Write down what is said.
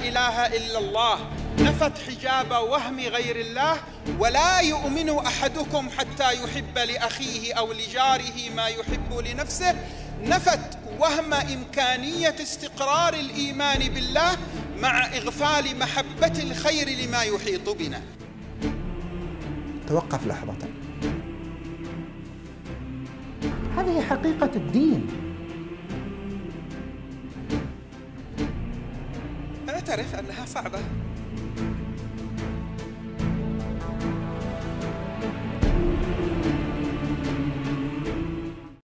إله إلا الله، نفت حجاب وهم غير الله. ولا يؤمن أحدكم حتى يحب لأخيه أو لجاره ما يحب لنفسه، نفت وهم إمكانية استقرار الإيمان بالله مع إغفال محبة الخير لما يحيط بنا. توقف لحظة، هذه حقيقة الدين. أعترف أنها صعبة.